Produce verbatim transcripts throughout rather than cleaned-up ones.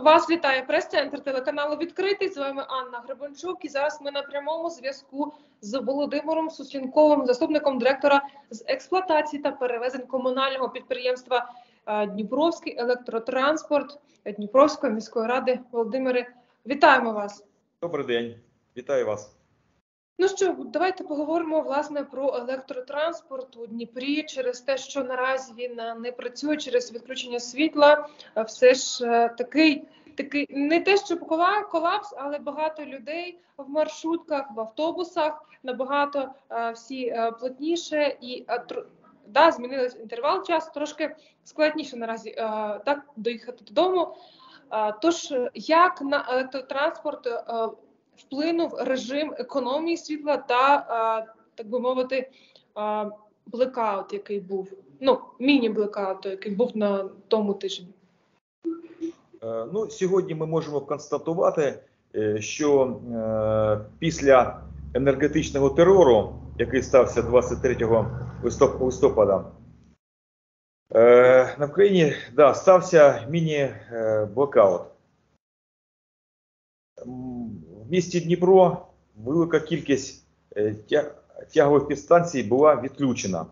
Вас вітає прес-центр телеканалу «Відкритий». З вами Анна Гребенчук. І зараз ми на прямому зв'язку з Володимиром Суслінковим, заступником директора з експлуатації та перевезень комунального підприємства «Дніпровський електротранспорт» Дніпровської міської ради. Володимире, вітаємо вас. Добрий день, вітаю вас. Ну що, давайте поговоримо, власне, про електротранспорт у Дніпрі. Через те, що наразі він не працює, через відключення світла, все ж такий, такий не те, що колапс, але багато людей в маршрутках, в автобусах, набагато всі плотніше і да, змінився інтервал часу, трошки складніше наразі так доїхати додому. Тож, як на електротранспорт вплинув режим економії світла та, так би мовити, блекаут, який був, ну, міні-блекаут, який був на тому тижні? Ну, сьогодні ми можемо констатувати, що е, після енергетичного терору, який стався двадцять третього листопада, е, на Україні да, стався міні-блекаут. В місті Дніпро велика кількість тягових підстанцій була відключена.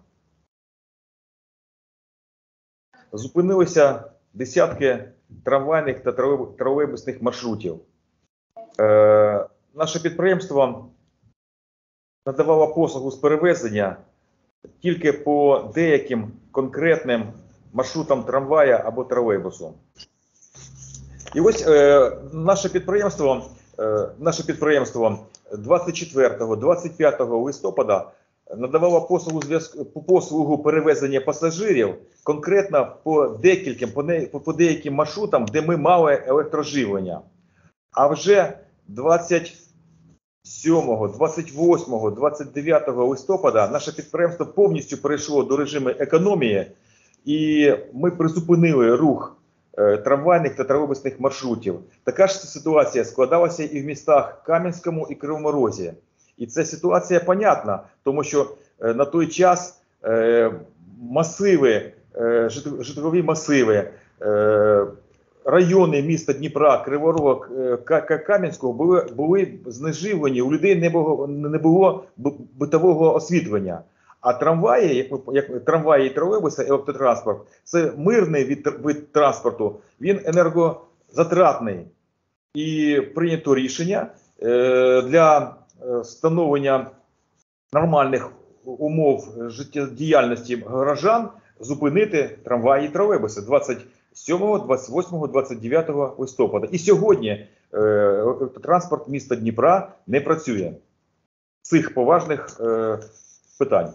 Зупинилися десятки трамвайних та тролейбусних маршрутів. Е, наше підприємство надавало послугу з перевезення тільки по деяким конкретним маршрутам трамвая або тролейбусу. І ось е, наше підприємство, е, наше підприємство двадцять четвертого - двадцять п'ятого листопада надавало послугу, послугу перевезення пасажирів конкретно по декільким, по, не, по деяким маршрутам, де ми мали електроживлення. А вже двадцять сьомого, двадцять восьмого, двадцять дев'ятого листопада наше підприємство повністю перейшло до режиму економії, і ми призупинили рух трамвайних та тролейбусних маршрутів. Така ж ситуація складалася і в містах Кам'янському і Кривому Розі. І ця ситуація понятна, тому що на той час масиви, житлові масиви, райони міста Дніпра, Кривого Рогу, Кам'янського були, були знеживлені, у людей не було, не було битового освітлення. А трамваї, як, як трамваї і тролейбуси, електротранспорт, це мирний від, від транспорту, він енергозатратний. І прийнято рішення е, для встановлення нормальних умов життєдіяльності горожан зупинити трамваї і тролейбуси двадцять сьомого, двадцять восьмого, двадцять дев'ятого листопада. І сьогодні е, транспорт міста Дніпра не працює з цих поважних е, питань.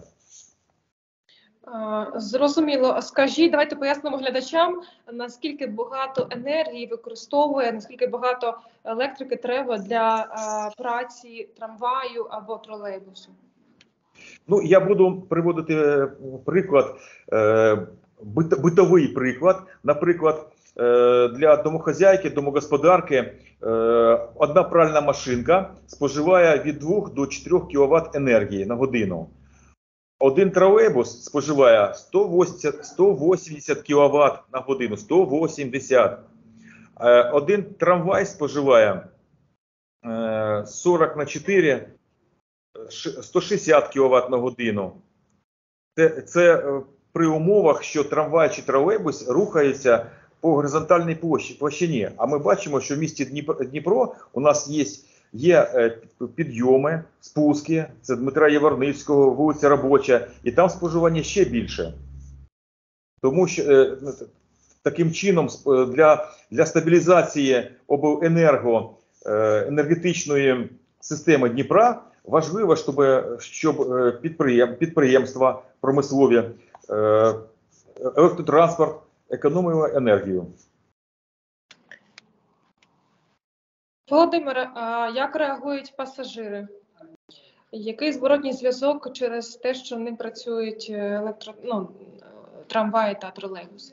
Зрозуміло. Скажіть, давайте пояснимо глядачам, наскільки багато енергії використовує, наскільки багато електрики треба для а, праці трамваю або тролейбусу. Ну, я буду приводити приклад, е, бит, битовий приклад. Наприклад, е, для домохозяйки, домогосподарки е, одна пральна машинка споживає від двох до чотирьох кіловат енергії на годину. Один тролейбус споживає сто вісімдесят кіловат на годину, сто вісімдесят. Один трамвай споживає сорок на чотири, сто шістдесят кіловат на годину. Це, це при умовах, що трамвай чи тролейбус рухається по горизонтальній площині. А ми бачимо, що в місті Дніпро у нас є Є підйоми, спуски, це Дмитра Яворницького, вулиця Робоча, і там споживання ще більше. Тому що таким чином для, для стабілізації обленерго енергетичної системи Дніпра важливо, щоб, щоб підприєм, підприємства промислові, електротранспорт економили енергію. Володимире, а як реагують пасажири? Який зворотній зв'язок через те, що не працюють електро... ну, трамваї та тролейбуси?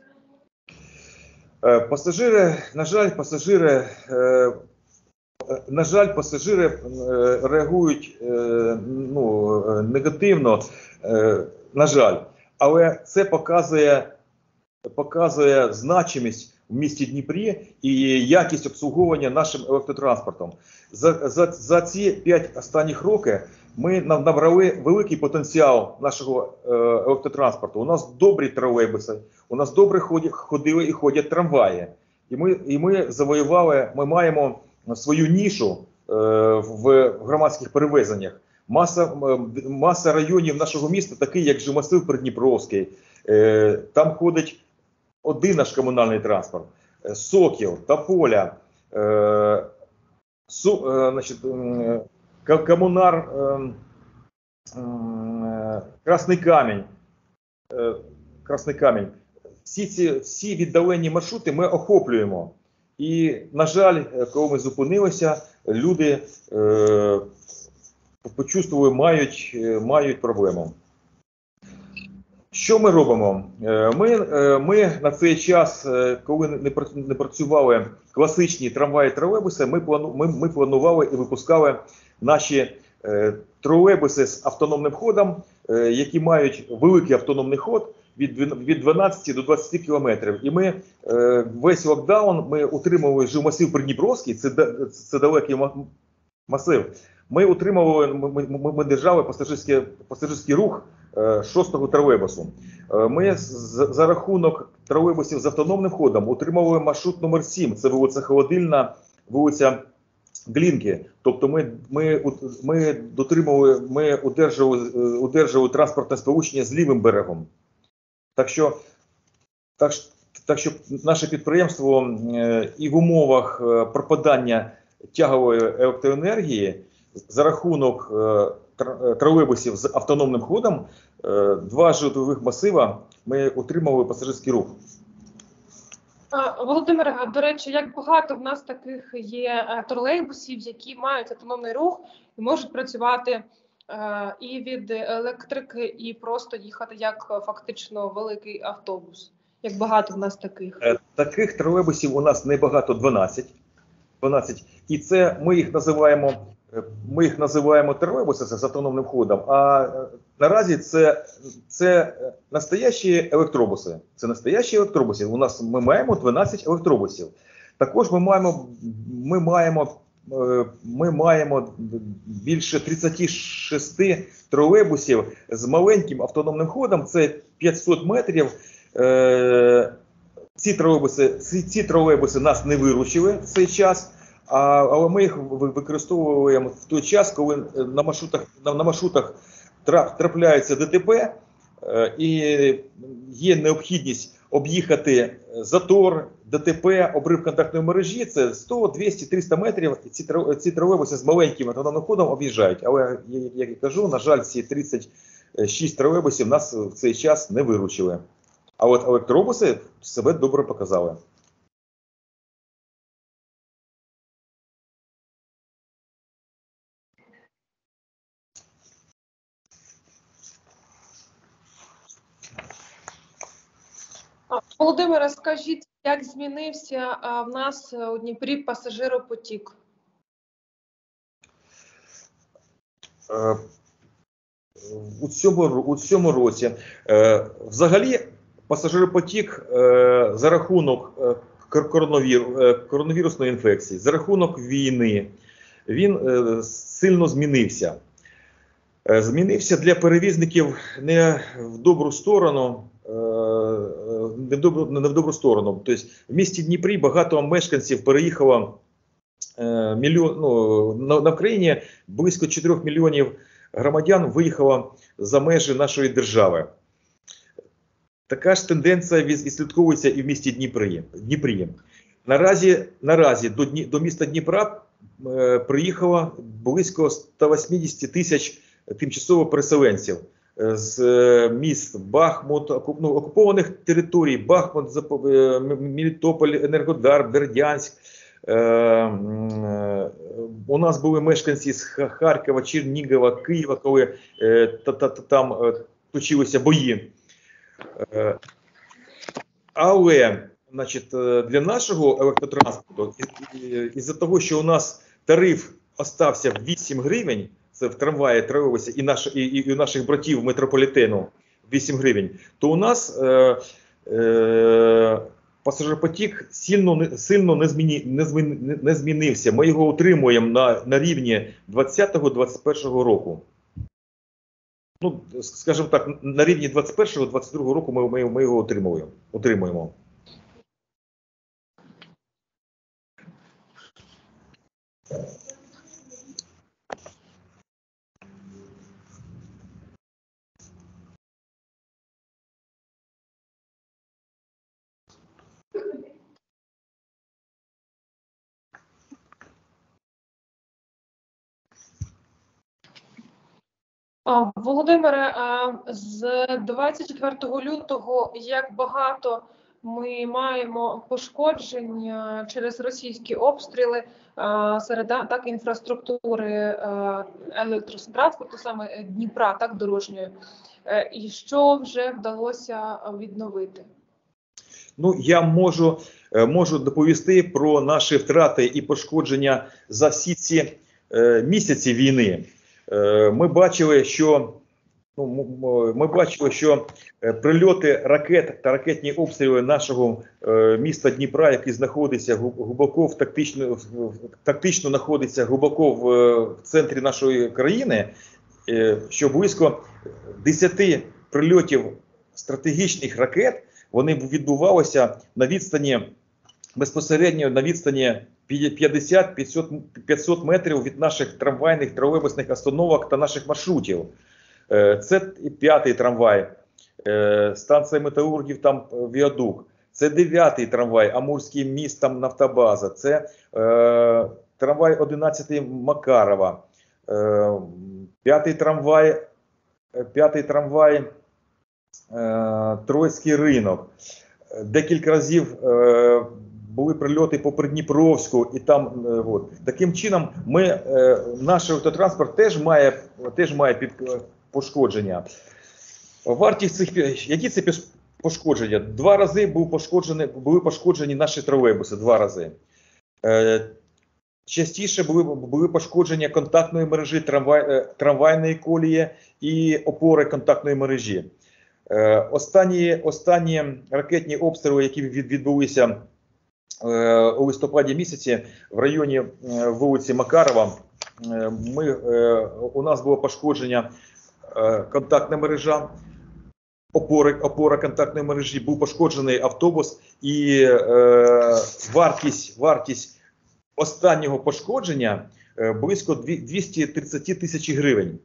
Пасажири, на жаль, пасажири, на жаль, пасажири реагують ну, негативно, на жаль, але це показує, показує значимість в місті Дніпрі і якість обслуговування нашим електротранспортом. За, за, за ці п'ять останніх років ми набрали великий потенціал нашого е, електротранспорту. У нас добрі тролейбуси, у нас добре ходять, ходили і ходять трамваї. І ми, і ми завоювали, ми маємо свою нішу е, в громадських перевезеннях. Маса, маса районів нашого міста, такі як Жумасил Придніпровський, е, там ходить один наш комунальний транспорт, Сокіл, Тополя, е, су, е, значить, е, комунар, е, е, Красний Камінь, е, Красний Камінь. Всі ці всі віддалені маршрути ми охоплюємо. І, на жаль, коли ми зупинилися, люди е, почувствували, мають, мають проблему. Що ми робимо? Ми, ми на цей час, коли не працювали класичні трамваї і тролейбуси, ми, плану, ми, ми планували і випускали наші тролейбуси з автономним ходом, які мають великий автономний ход від дванадцяти до двадцяти кілометрів. І ми весь локдаун ми утримували Жумасил Придніпровський, це, це далекий масив. Ми утримували, ми, ми, ми держали пасажирський, пасажирський рух е, шостого тролейбусу. Е, ми з, за рахунок тролейбусів з автономним ходом утримували маршрут номер сім, це вулиця Холодильна, вулиця Глінки. Тобто ми, ми, ми дотримували, ми удержували, удержували транспортне сполучення з лівим берегом. Так що, так, так що наше підприємство е, і в умовах е, пропадання тягової електроенергії за рахунок е, тролейбусів з автономним ходом, е, два житлових масива, ми отримали пасажирський рух. Володимире, до речі, як багато в нас таких є тролейбусів, які мають автономний рух і можуть працювати е, і від електрики, і просто їхати як фактично великий автобус. Як багато в нас таких? Е, таких тролейбусів у нас небагато, дванадцять. дванадцять. І це ми їх називаємо, ми їх називаємо тролейбуси з автономним ходом, а наразі це, це настоящі електробуси. Це настоящі електробуси. У нас ми маємо дванадцять електробусів. Також ми маємо, ми маємо, ми маємо більше тридцять шість тролейбусів з маленьким автономним ходом, це п'ятсот метрів. Ці тролейбуси, ці, ці тролейбуси нас не виручили в цей час, а, але ми їх використовуємо в той час, коли на маршрутах, на, на маршрутах трап, трапляються ДТП е, і є необхідність об'їхати затор, ДТП, обрив контактної мережі, це сто, двісті, триста метрів, і ці, ці тролейбуси з маленьким автономним ходом об'їжджають. Але, як я кажу, на жаль, ці тридцять шість тролейбусів нас в цей час не виручили. А от електробуси себе добре показали. Володимире, скажіть, як змінився а, в нас у Дніпрі пасажиропотік? Е, у, цьому, у цьому році е, взагалі пасажиропотік е, за рахунок е, коронавір, е, коронавірусної інфекції, за рахунок війни, він е, сильно змінився. Е, змінився для перевізників не в добру сторону, е, не, в добру, не в добру сторону. Тобто в місті Дніпрі багато мешканців переїхало, е, мільйон, ну, на, на Україні близько чотирьох мільйонів громадян виїхало за межі нашої держави. Така ж тенденція відслідковується і в місті Дніпрі. Дніпрі. Наразі, наразі до, Дні, до міста Дніпра е, приїхало близько ста вісімдесят тисяч тимчасово переселенців з е, міст Бахмут, окуп, ну, окупованих територій, Бахмут, Запо, е, Мелітополь, Енергодар, Бердянськ. Е, е, у нас були мешканці з Харкова, Чернігова, Києва, коли е, та, та, та, там е, точилися бої. Але, значить, для нашого електротранспорту, із-за того, що у нас тариф остався в вісім гривень, це в трамваї, тролейбусі, і, наш, і, і у наших братів метрополітену вісім гривень, то у нас е, е, пасажиропотік сильно, сильно не, зміні, не, зміни, не змінився. Ми його утримуємо на, на рівні двадцятого двадцять першого року. Ну, скажімо так, на рівні двадцять першого двадцять другого року ми, ми, ми його утримуємо. утримуємо. А, Володимире, а з двадцять четвертого лютого як багато ми маємо пошкоджень а, через російські обстріли а, серед а, так інфраструктури а, електротранспорту, саме Дніпра, так дорожньої, Е, і що вже вдалося відновити? Ну, я можу, е, можу доповісти про наші втрати і пошкодження за всі ці е, місяці війни. Е, ми бачили, що ну, ми бачили, що прильоти ракет та ракетні обстріли нашого е, міста Дніпра, який знаходиться глибоко в тактично, в, тактично знаходиться глибоко в, в центрі нашої країни, е, що близько десяти прильотів стратегічних ракет, вони відбувалися на відстані, безпосередньо на відстані п'ятдесят - п'ятсот метрів від наших трамвайних, тролейбусних остановок та наших маршрутів. Це п'ятий трамвай, станція металургів, там віадук. Це дев'ятий трамвай, Амурський міст, там нафтобаза. Це е, трамвай одинадцятий Макарова. Е, п'ятий трамвай, п'ятий трамвай е, Троїцький ринок. Декілька разів е, були прильоти по Придніпровську, і там, е, от. Таким чином, ми, е, наш автотранспорт теж має, теж має під, пошкодження. Вартість цих, які це пошкодження? Два рази був пошкоджені, були пошкоджені наші тролейбуси, два рази. Е, частіше були, були пошкодження контактної мережі, трамвай, трамвайної колії і опори контактної мережі. Е, останні, останні ракетні обстріли, які відбулися е, у листопаді місяці в районі е, вулиці Макарова, е, ми, е, у нас було пошкодження е, контактна мережа, опори, опора контактної мережі, був пошкоджений автобус, і е, вартість, вартість останнього пошкодження е, близько двісті тридцять тисяч гривень.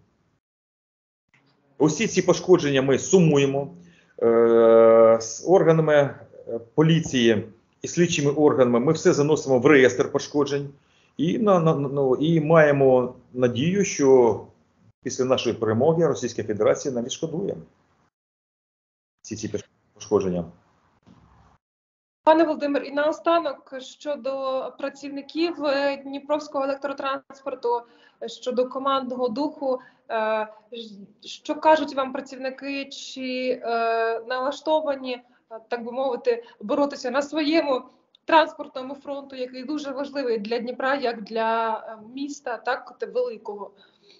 Усі ці пошкодження ми сумуємо е, з органами поліції і слідчими органами. Ми все заносимо в реєстр пошкоджень і, на, на, на, і маємо надію, що після нашої перемоги Російська Федерація нам відшкодує всі ці пошкодження. Пане Володимир, і наостанок щодо працівників Дніпровського електротранспорту, щодо командного духу, що кажуть вам працівники, чи налаштовані, так би мовити, боротися на своєму транспортному фронту, який дуже важливий для Дніпра, як для міста, так, великого?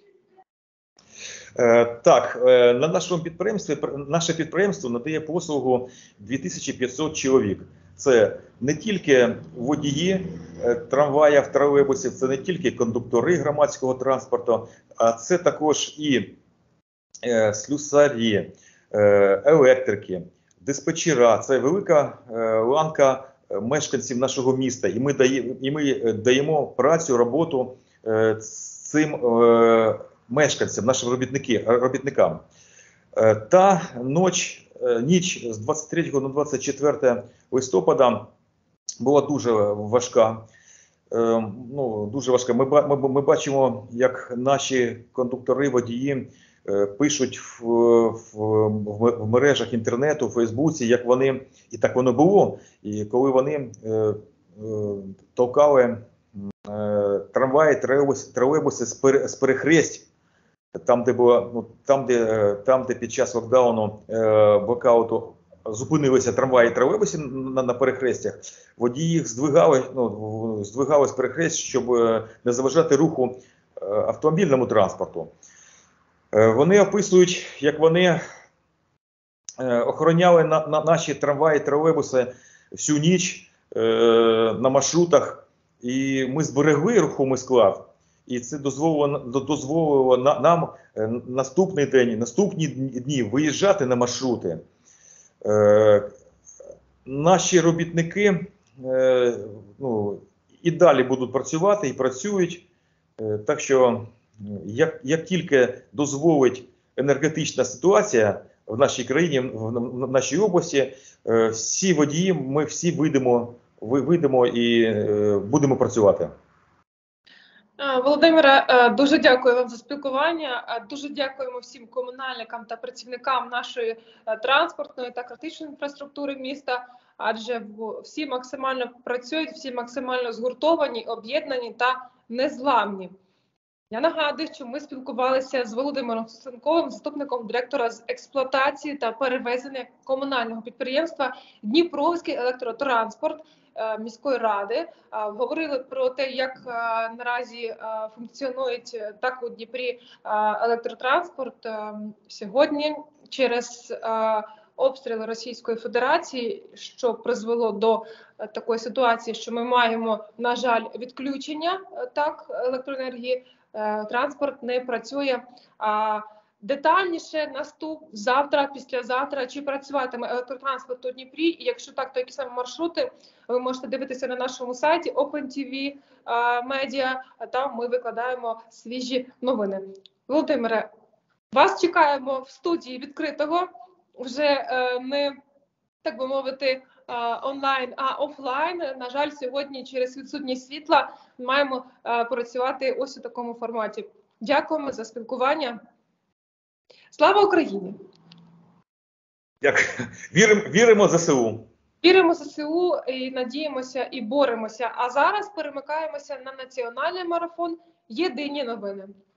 Так, на нашому підприємстві, наше підприємство надає послугу дві тисячі п'ятсот чоловік. Це не тільки водії трамваїв, тролейбусів, це не тільки кондуктори громадського транспорту, а це також і слюсарі, електрики, диспетчера. Це велика ланка мешканців нашого міста. І ми даємо, і ми даємо працю, роботу цим мешканцям, нашим робітникам. Та ноч, ніч з двадцять третього на двадцять четверте листопада була дуже важка. Ну, дуже важка. Ми, ми, ми бачимо, як наші кондуктори, водії пишуть в, в, в мережах інтернету, в Фейсбуці, як вони, і так воно було, і коли вони е, е, толкали е, трамваї, тролейбуси, тролейбуси з, пере, з перехресть, там, де було, ну, там, де, там, де під час локдауну, е, блокауту зупинилися трамваї і тролейбуси на, на перехрестях, водії їх здвигали, ну, здвигали з перехресть, щоб не заважати руху е, автомобільному транспорту. Е, вони описують, як вони е, охороняли на, на наші трамваї і тролейбуси всю ніч е, на маршрутах, і ми зберегли рухомий склад. І це дозволило, дозволило нам наступний день, наступні дні виїжджати на маршрути. Е, наші робітники е, ну, і далі будуть працювати, і працюють. Е, так що, як, як тільки дозволить енергетична ситуація в нашій країні, в, в нашій області, е, всі водії, ми всі вийдемо, вийдемо і е, будемо працювати. Володимире, дуже дякую вам за спілкування. Дуже дякуємо всім комунальникам та працівникам нашої транспортної та критичної інфраструктури міста, адже всі максимально працюють, всі максимально згуртовані, об'єднані та незламні. Я нагадую, що ми спілкувалися з Володимиром Сосенковим, заступником директора з експлуатації та перевезення комунального підприємства «Дніпровський електротранспорт» міської ради. Говорили про те, як наразі функціонує так у Дніпрі електротранспорт. Сьогодні через обстріли Російської Федерації, що призвело до такої ситуації, що ми маємо, на жаль, відключення так електроенергії, транспорт не працює. А детальніше наступ завтра, післязавтра, чи працюватиме електротранспорт у Дніпрі, і якщо так, то які саме маршрути, ви можете дивитися на нашому сайті OpenTV Media, там ми викладаємо свіжі новини. Володимире, вас чекаємо в студії відкритого, вже не, так би мовити, онлайн, а офлайн. На жаль, сьогодні через відсутність світла маємо працювати ось у такому форматі. Дякуємо за спілкування. Слава Україні! Дякую. Віримо, віримо в ЗСУ. Віримо в ЗСУ і надіємося, і боремося. А зараз перемикаємося на національний марафон «Єдині новини».